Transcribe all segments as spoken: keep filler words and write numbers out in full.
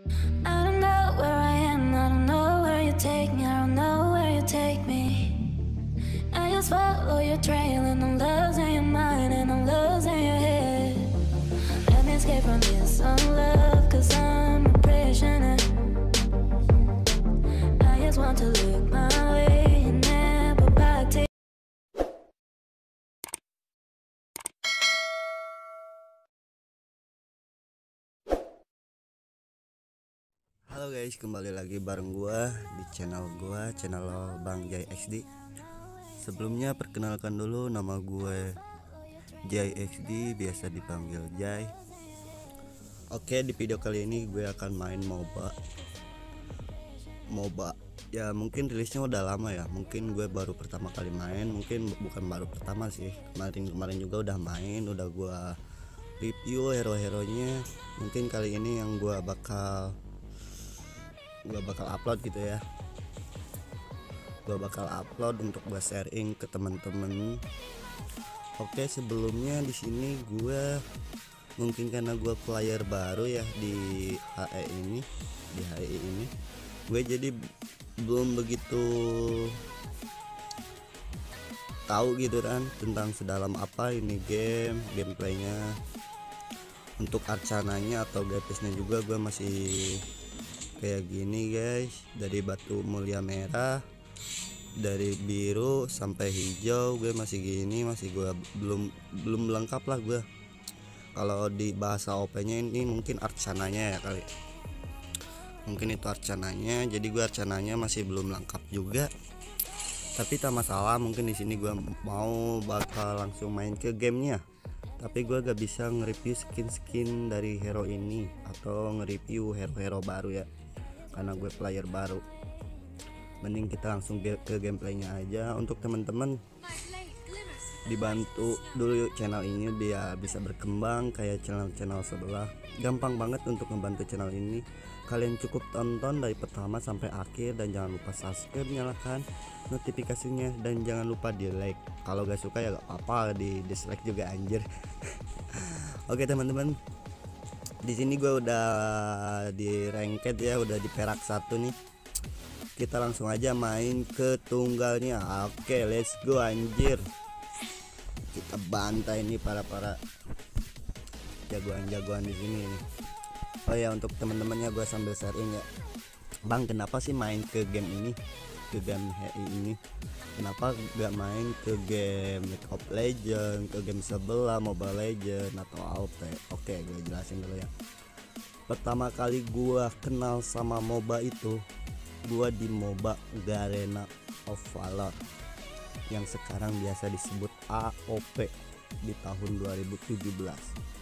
I don't know where I am, I don't know where you take me, I don't know where you take me. I just follow your trail and I'm losing your mind and I'm losing your head. Let me escape from this unlove, cause I'm a prisoner. I just want to look my way and never back to. Halo guys, kembali lagi bareng gua di channel gua, channel Bang Jai X D. Sebelumnya perkenalkan dulu, nama gue Jai X D, biasa dipanggil Jai. Oke, di video kali ini gue akan main MOBA. MOBA ya mungkin rilisnya udah lama ya, mungkin gue baru pertama kali main, mungkin bukan baru pertama sih, kemarin-kemarin juga udah main, udah gue review hero-heronya. Mungkin kali ini yang gue bakal gue bakal upload gitu ya, gue bakal upload untuk gue sharing ke teman-teman. Oke, sebelumnya di sini gue mungkin karena gue player baru ya di H E ini, di H E ini gue jadi belum begitu tahu gitu kan tentang sedalam apa ini game, gameplaynya. Untuk arcananya atau gapisnya juga gue masih kayak gini guys, dari batu mulia merah, dari biru sampai hijau gue masih gini, masih gue belum belum lengkap lah gue. Kalau di bahasa O P nya ini mungkin arcananya ya kali, mungkin itu arcananya, jadi gue arcananya masih belum lengkap juga. Tapi tak masalah, mungkin di sini gue mau bakal langsung main ke gamenya. Tapi gue gak bisa nge-review skin-skin dari hero ini atau nge-review hero-hero baru ya, karena gue player baru. Mending kita langsung ke gameplaynya aja. Untuk teman-teman, dibantu dulu yuk channel ini biar bisa berkembang kayak channel-channel sebelah. Gampang banget untuk membantu channel ini. Kalian cukup tonton dari pertama sampai akhir dan jangan lupa subscribe, nyalakan notifikasinya dan jangan lupa di like. Kalau gak suka ya gak apa-apa, di dislike juga anjir. Oke teman-teman, di sini gue udah di ranked ya, udah di perak satu nih. Kita langsung aja main ke tunggalnya. Oke, let's go anjir. Kita bantai nih para para jagoan-jagoan di sini nih. Oh ya, untuk teman-temannya gue sambil sharing ya. Bang, kenapa sih main ke game ini, ke game H I ini? Kenapa gak main ke game League of Legends, ke game sebelah Mobile Legends atau A O P? Oke, gue jelasin dulu ya. Pertama kali gue kenal sama MOBA itu, gue di MOBA Garena of Valor yang sekarang biasa disebut A O P di tahun dua ribu tujuh belas.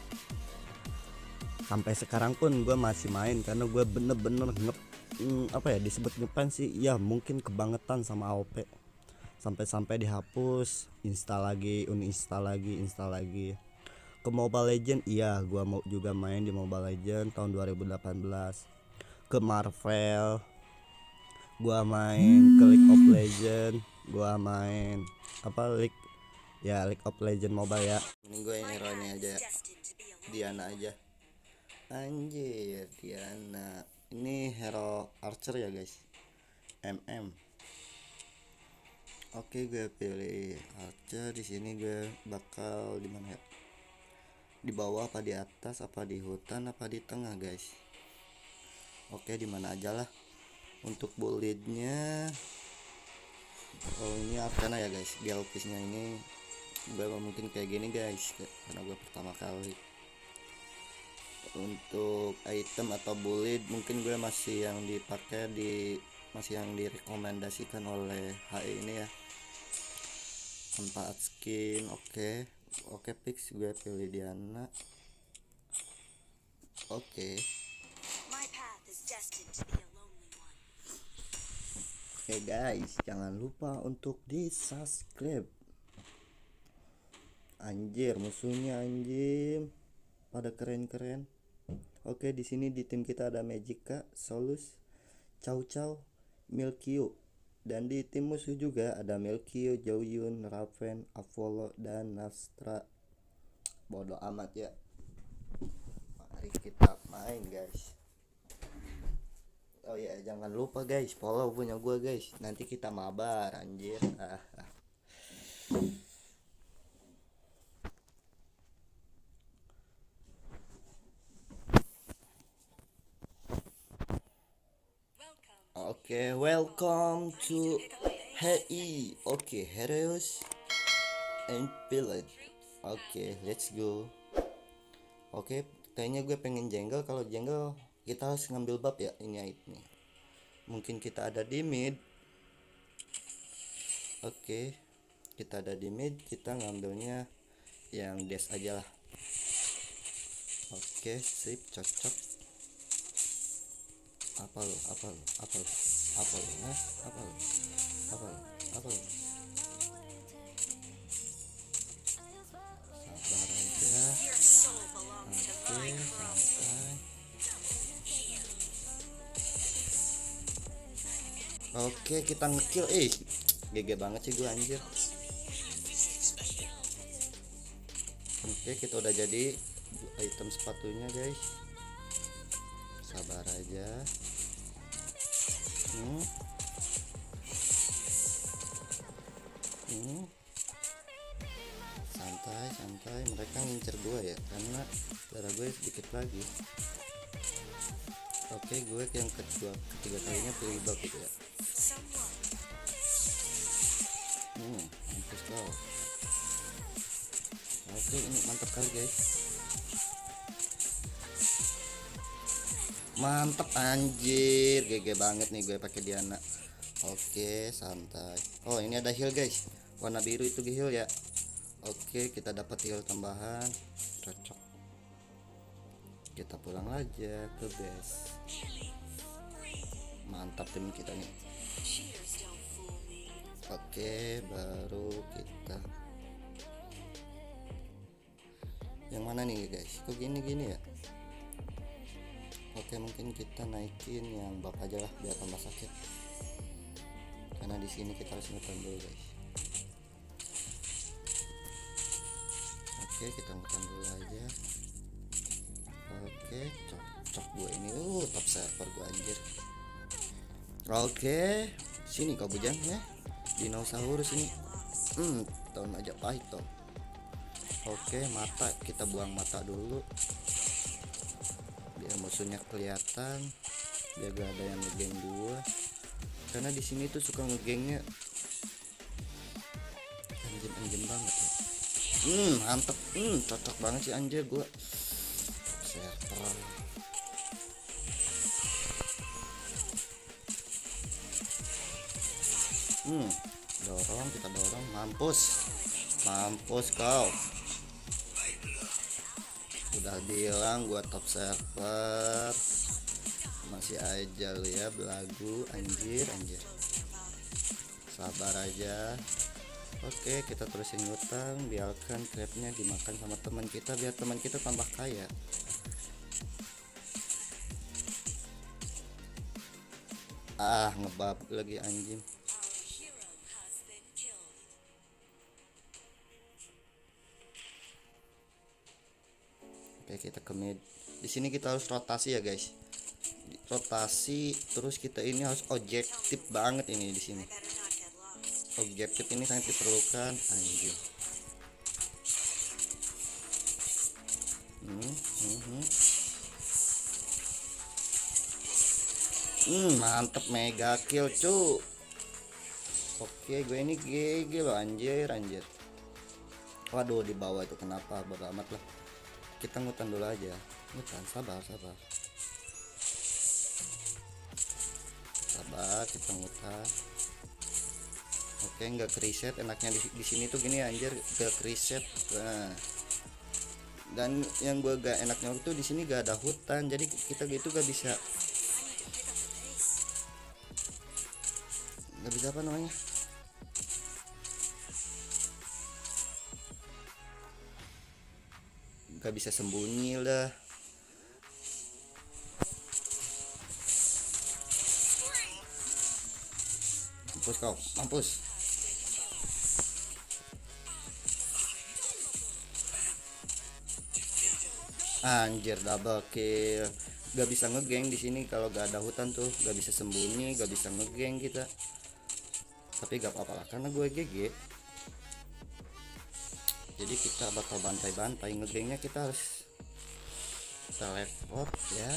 Sampai sekarang pun gue masih main karena gue bener-bener ngep hmm, apa ya disebut ngefans sih ya, mungkin kebangetan sama A O P. Sampai-sampai dihapus, install lagi, uninstall lagi, install lagi. Ke Mobile Legend iya, gue mau juga main di Mobile Legend tahun dua ribu delapan belas. Ke Marvel gue main, ke League of Legend gue main apa League ya, League of Legend Mobile ya. Ini gue yang hero-nya aja ya, Diana aja. Anjir, Diana. Ini hero archer ya guys, M M. Oke, gue pilih archer. Di sini gue bakal di mana ya? Di bawah apa di atas, apa di hutan, apa di tengah guys? Oke, di mana aja lah. Untuk bulletnya, oh ini Arcana ya guys. Galpisnya ini gue mungkin kayak gini guys, karena gue pertama kali. Untuk item atau bullet mungkin gue masih yang dipakai di masih yang direkomendasikan oleh H I ini ya, empat skin. Oke oke fix, gue pilih Diana. Oke oke guys, jangan lupa untuk di subscribe. Anjir, musuhnya anjir pada keren-keren. Oke, di sini di tim kita ada Magica, Solus, Chow Chow, Milkyu, dan di tim musuh juga ada Milkyu, Joyun, Raven, Apollo, dan Nastra. Bodoh amat ya. Mari kita main guys. jangan lupa guys follow punya gua guys, nanti kita mabar anjir. ah, ah. Oke, okay, welcome to Hei. Oke, okay, Heroes and Villain. Oke, okay, let's go. Oke, okay, kayaknya gue pengen jengkel. Kalau jengkel kita harus ngambil bab ya. Ini ini. Mungkin kita ada di mid. Oke, okay, kita ada di mid. Kita ngambilnya yang dash aja lah. Oke, okay, sip, cocok. Apa lo? Apa lo? Apa lo? Apa lo? Hah? Apa lo? Apa lo? Apa lo? Sabar aja. Oke, santai. Oke, kita ngekill. Eh, G G banget sih gue anjir. Oke, kita udah jadi item sepatunya guys. Sabar aja. Hmm. Hmm. Santai, santai. Mereka ngincer gue ya, karena darah gue sedikit lagi. Oke, gue yang kedua, ketiga kalinya pilih bab gitu ya. Hmm, mampus kau. Oke, ini mantap kali guys. Mantap anjir, G G banget nih gue pakai Diana. Oke, santai. Oh, ini ada heal guys. Warna biru itu heal ya. Oke, kita dapat heal tambahan. Cocok. Kita pulang aja ke base. Mantap tim kita nih. Oke, baru kita. Yang mana nih guys? Kok gini-gini ya? Oke, mungkin kita naikin yang bab aja lah biar tambah sakit. Karena di sini kita harus ngetan dulu guys. Oke, kita ngetan dulu aja. Oke, cocok gue ini. Uh, top server gue anjir. Oke, sini kau bujang ya. Dinosaurus ini. Hmm, tahun aja pahit toh. Oke, mata kita buang mata dulu. Biar musuhnya kelihatan, biar gak ada yang ngegeng gua. Karena di sini tuh suka ngegengnya anjem-anjem banget ya. Hmm, mantep. Hmm, cocok banget sih anjir gua. Server. Hmm, dorong, kita dorong, mampus. Mampus kau. Udah bilang gua top server, masih aja lu ya belagu anjir anjir. Sabar aja. Oke, kita terusin ngutang, biarkan crabnya dimakan sama teman kita biar teman kita tambah kaya. Ah, ngebab lagi anjing. Oke, kita ke mid. Di sini kita harus rotasi ya guys. Rotasi terus kita ini harus objektif banget ini di sini. Objektif ini sangat diperlukan anjir. Hmm, hmm, hmm. Hmm, mantep mega kill cu. Oke, gue ini G G loh anjir anjir. Waduh, di bawah itu kenapa? Bodo amat lah. Kita ngutan dulu aja. Ngutan, sabar sabar. Sabar, kita ngutan. Oke, nggak reset. Enaknya di, di sini tuh gini anjir, nggak reset. Nah. Dan yang gue gak enaknya waktu di sini gak ada hutan, jadi kita gitu gak bisa nggak bisa apa namanya nggak bisa sembunyi lah. Mampus kau, mampus. Anjir, double kill. gak bisa ngegeng di sini. Kalau gak ada hutan tuh gak bisa sembunyi, gak bisa ngegeng kita. Tapi gak apa-apa lah karena gue G G. Jadi kita bakal bantai-bantai. Ngegengnya kita harus teleport ya.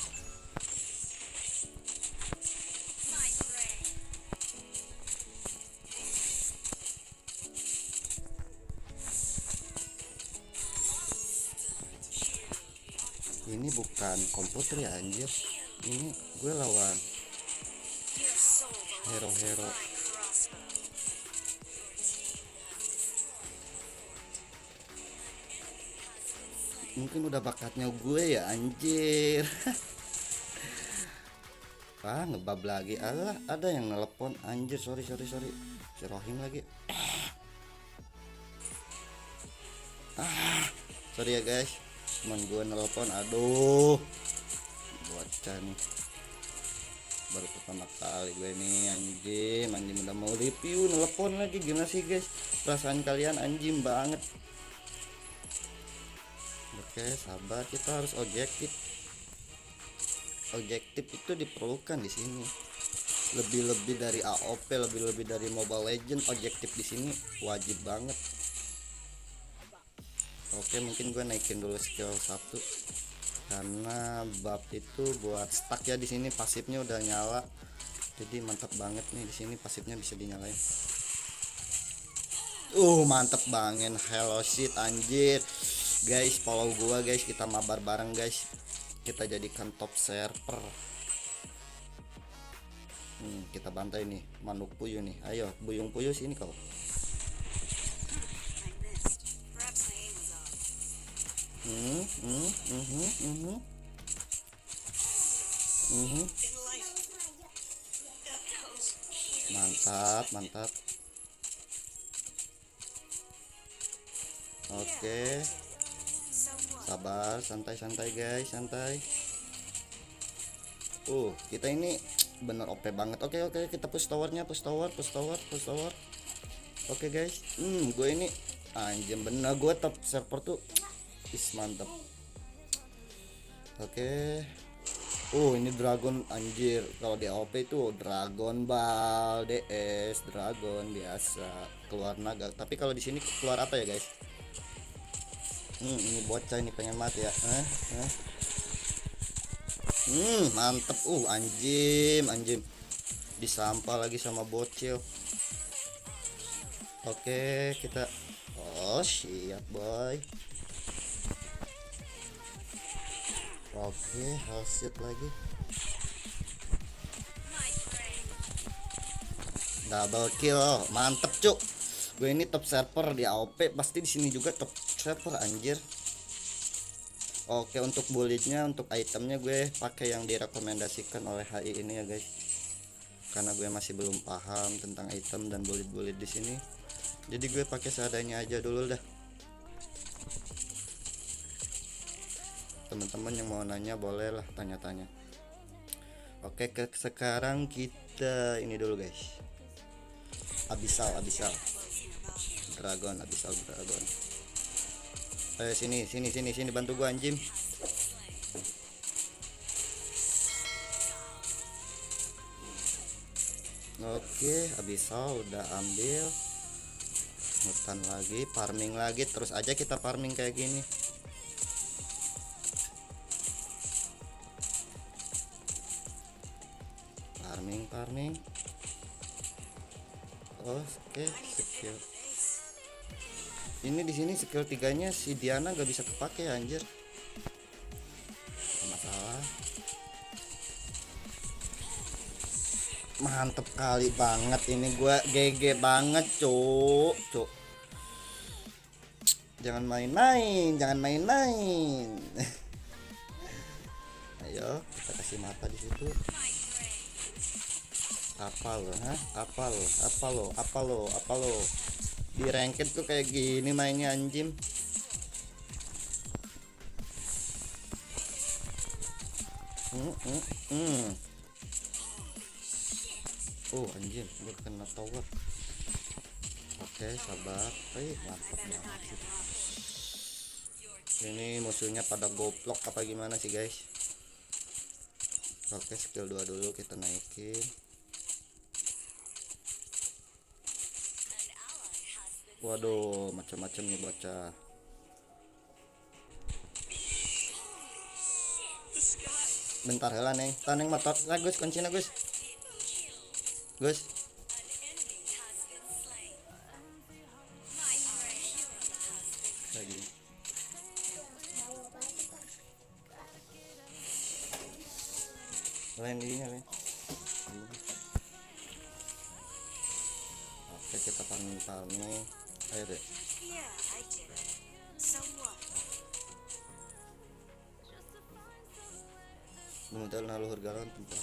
Ini bukan komputer ya anjir. Ini gue lawan hero-hero. Mungkin udah bakatnya gue ya anjir. Ah ngebab lagi. Alah ada yang nelpon anjir. Sorry sorry sorry. Si Rohim lagi. Ah sorry ya guys, cuman gue nelpon. Aduh bocah nih, baru pertama kali gue nih anjing. Anjing udah mau review nelpon lagi. Gimana sih guys perasaan kalian? Anjing banget. Oke sabar, kita harus objektif. Objektif itu diperlukan di sini. Lebih-lebih dari A O P, lebih-lebih dari Mobile Legends, objektif di sini wajib banget. Oke mungkin gue naikin dulu skill satu karena bab itu buat stuck ya. Di sini pasifnya udah nyala, jadi mantap banget nih. Di sini pasifnya bisa dinyalain. Uh mantep banget. Hello shit anjir guys, follow gua guys, kita mabar bareng guys, kita jadikan top server. Hmm, kita bantai nih manuk puyuh nih. Ayo buyung puyuh sini kau. Hmm, hmm, hmm, hmm, hmm. Hmm. Mantap, mantap. Oke. Sabar, santai-santai guys, santai. Uh, kita ini bener O P banget. Oke, oke, kita push towernya, push tower, push tower, push tower. Oke guys. Hmm, gue ini anjing bener, gue top server tuh. Is mantap. Oke. Uh, ini dragon anjir. Kalau di A O P itu Dragon Ball, D S, dragon biasa, keluar naga. Tapi kalau di sini keluar apa ya guys? Hmm, ini bocah ini pengen mati ya. Eh, eh. Hmm, mantep. Uh, anjim, anjim. Disampah lagi sama bocil. Oke, kita oh, siap, boy. Oke, hasil lagi. Double kill. Mantep, cuk. Gue ini top server di A O P, pasti di sini juga top server anjir. Oke, untuk bulletnya, untuk itemnya gue pakai yang direkomendasikan oleh H I ini ya guys. Karena gue masih belum paham tentang item dan bullet-bullet di sini. Jadi gue pakai seadanya aja dulu dah. Teman-teman yang mau nanya bolehlah tanya-tanya. Oke, ke sekarang kita ini dulu guys. Abyssal, Abyssal. Dragon, Abyssal Dragon. Eh sini, sini, sini, sini bantu gua anjing. Oke, Abyssal udah ambil. Hutan lagi, farming lagi, terus aja kita farming kayak gini. Farming, farming. Oke, skill. Ini di sini skill tiganya si Diana gak bisa kepake anjir. Masalah. Mantep kali banget ini, gua G G banget, cuk, cuk. Jangan main-main, jangan main-main. Ayo, kita kasih mata di situ. Apa lo, ha? Apa lo? Apa lo? Apa lo? Apa lo? Di ranked tuh kayak gini mainnya anjing. Hmm, hmm, hmm. Oh anjing, gue kena tower. Oke, sabar. Eh, mantap banget sih. Ini musuhnya pada goblok apa gimana sih guys? Oke, skill dua dulu kita naikin. Waduh, macam-macam nih bocah. Bentar heula neng, taneng motor. Lah Gus, kuncina Gus. Gus. Lagi. Lain dirinya lain. Oke, kita farming-farming. Ayo deh. Mudah na luhur galon tempat.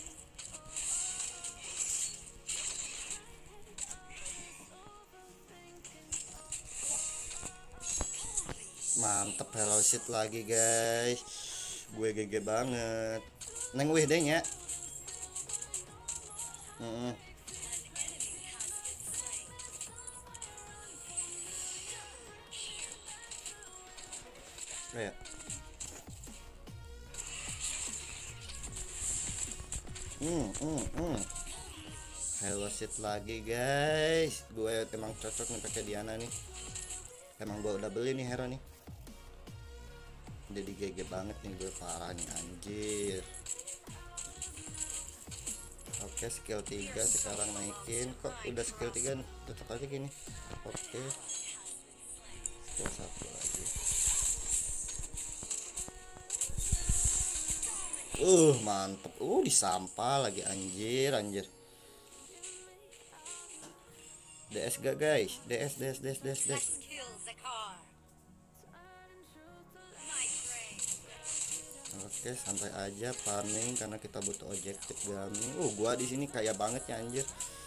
Mantep, hello shit lagi guys. Gue G G banget. Neng wih deh nya. Heeh. Kayak Hmm, hmm, hmm. Hello shit lagi guys. Gue emang cocok nih pakai Diana nih. Emang gue udah beli nih hero nih. Jadi G G banget nih gue, parah nih anjir. Oke, skill tiga sekarang naikin. Kok udah skill tiga tetap aja gini. Oke. Skill satu lagi. Uh, mantep. Uh, disampah lagi anjir, anjir. D S gak guys? D S, D S, D S, D S, D S. Oke, santai aja farming karena kita butuh objektif gaming. Uh, gua di sini kaya banget ya anjir.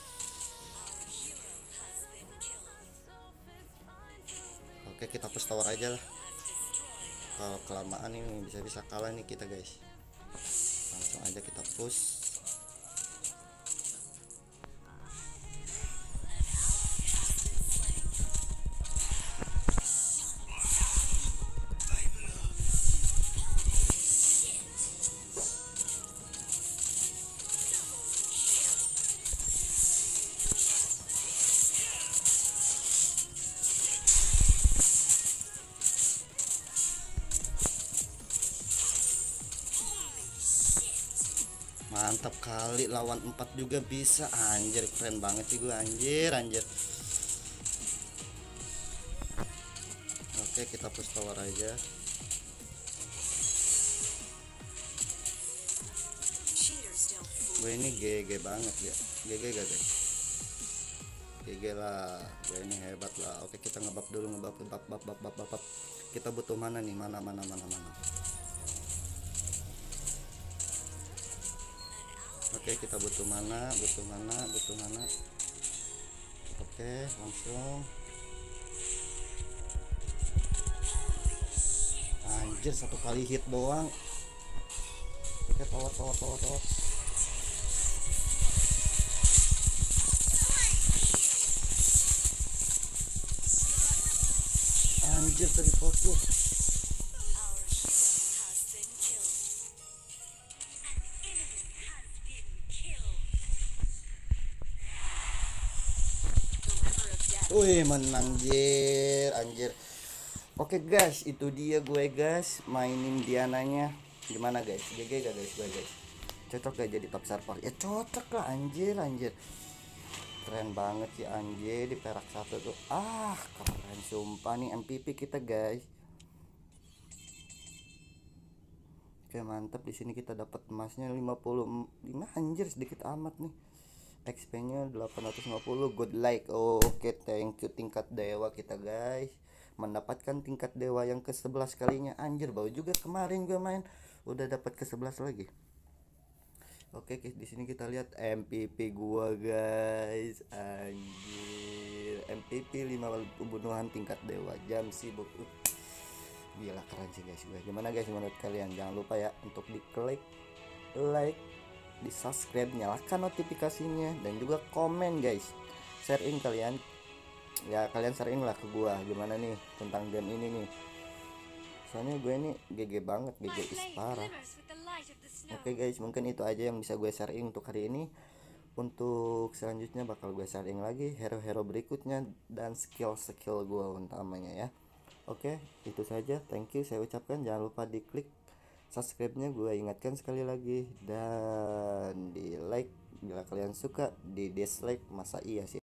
Oke, kita push tower aja lah. Kalau kelamaan ini bisa-bisa kalah nih kita guys. Langsung aja kita push. Mantap kali, lawan empat juga bisa anjir, keren banget sih gue anjir anjir. Oke, kita push tower aja. Gue ini G G banget ya. G G gak guys? G G lah, gue ini hebat lah. Oke, kita ngebab dulu, ngebab ngebab bab bab bab bab. Kita butuh mana nih? Mana mana mana mana. Oke, kita butuh mana, butuh mana, butuh mana. Oke, langsung. Anjir, satu kali hit doang. Oke, tower, tower, tower, tower. Anjir, tadi fokus. Wih, menang anjir, anjir. Oke guys, itu dia gue guys mainin Diananya. Gimana guys? G G gak guys gue guys? Cocok gak jadi top server? Ya cocok lah anjir, anjir. Keren banget sih anjir di perak satu tuh. Ah, keren sumpah nih M V P kita guys. Oke, mantap. Di sini kita dapat emasnya lima puluh lima anjir, sedikit amat nih. X P-nya delapan ratus lima puluh, good like. Oh, oke, okay, thank you tingkat dewa kita guys. Mendapatkan tingkat dewa yang ke sebelas kalinya. Anjir, baru juga kemarin gue main udah dapat ke sebelas lagi. Oke, okay, di sini kita lihat M V P gua guys. Anjir, M V P lima pembunuhan tingkat dewa, jam sibuk. Uh, gila keren sih guys gue. Gimana guys menurut kalian? Jangan lupa ya untuk diklik, like, di subscribe, nyalakan notifikasinya, dan juga komen guys. Sharein kalian ya, kalian sharein lah ke gua gimana nih tentang game ini nih, soalnya gue ini G G banget, G G is parah. Oke guys, mungkin itu aja yang bisa gue sharing untuk hari ini. Untuk selanjutnya bakal gue sharing lagi hero-hero berikutnya dan skill-skill gue utamanya ya. Oke, itu saja. Thank you saya ucapkan. Jangan lupa diklik subscribe-nya, gue ingatkan sekali lagi, dan di like bila kalian suka, di dislike masa iya sih.